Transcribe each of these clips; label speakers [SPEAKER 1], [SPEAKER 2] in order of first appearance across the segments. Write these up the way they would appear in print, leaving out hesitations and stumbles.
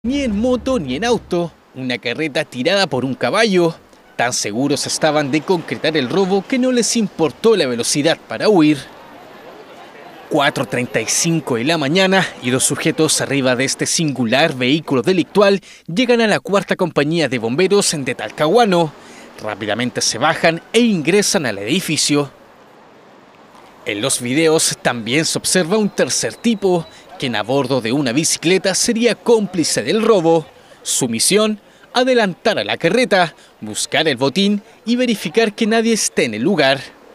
[SPEAKER 1] Ni en moto ni en auto, una carreta tirada por un caballo. Tan seguros estaban de concretar el robo que no les importó la velocidad para huir. 4:35 de la mañana y dos sujetos arriba de este singular vehículo delictual llegan a la cuarta compañía de bomberos de Talcahuano. Rápidamente se bajan e ingresan al edificio. En los videos también se observa un tercer tipo, quien a bordo de una bicicleta sería cómplice del robo. Su misión: adelantar a la carreta, buscar el botín y verificar que nadie esté en el lugar.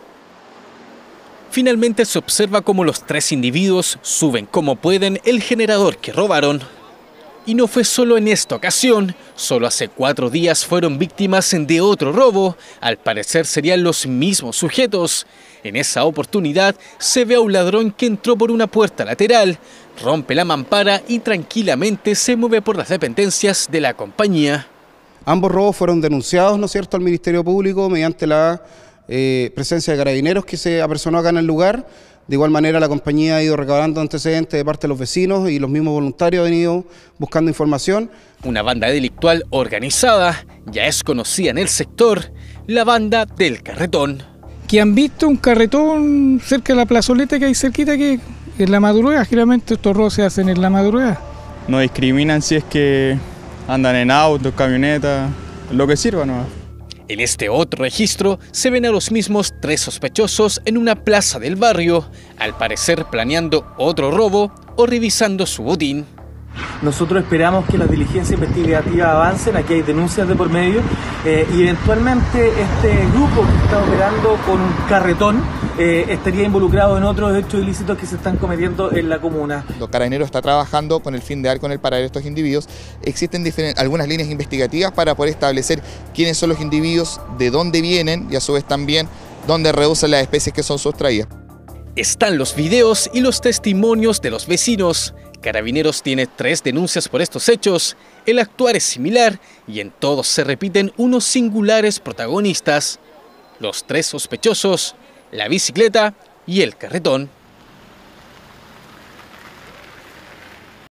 [SPEAKER 1] Finalmente se observa cómo los tres individuos suben como pueden el generador que robaron. Y no fue solo en esta ocasión, solo hace 4 días fueron víctimas de otro robo. Al parecer serían los mismos sujetos. En esa oportunidad se ve a un ladrón que entró por una puerta lateral, rompe la mampara y tranquilamente se mueve por las dependencias de la compañía.
[SPEAKER 2] Ambos robos fueron denunciados, ¿no es cierto?, al Ministerio Público mediante la presencia de carabineros que se apersonó acá en el lugar. De igual manera, la compañía ha ido recabando antecedentes de parte de los vecinos y los mismos voluntarios han ido buscando información.
[SPEAKER 1] Una banda delictual organizada, ya es conocida en el sector, la banda del carretón.
[SPEAKER 3] Que han visto un carretón cerca de la plazoleta que hay cerquita, que en la madrugada, generalmente estos robos se hacen en la madrugada.
[SPEAKER 4] No discriminan si es que andan en autos, camionetas, lo que sirva, ¿no?
[SPEAKER 1] En este otro registro se ven a los mismos 3 sospechosos en una plaza del barrio, al parecer planeando otro robo o revisando su botín.
[SPEAKER 5] Nosotros esperamos que las diligencias investigativas avancen, aquí hay denuncias de por medio y eventualmente este grupo que está operando con un carretón estaría involucrado en otros hechos ilícitos que se están cometiendo en la comuna.
[SPEAKER 6] Los Carabineros está trabajando con el fin de dar con el paradero de estos individuos. Existen algunas líneas investigativas para poder establecer quiénes son los individuos, de dónde vienen y a su vez también dónde reusan las especies que son sustraídas.
[SPEAKER 1] Están los videos y los testimonios de los vecinos. Carabineros tiene 3 denuncias por estos hechos. El actuar es similar y en todos se repiten unos singulares protagonistas: los 3 sospechosos, la bicicleta y el carretón.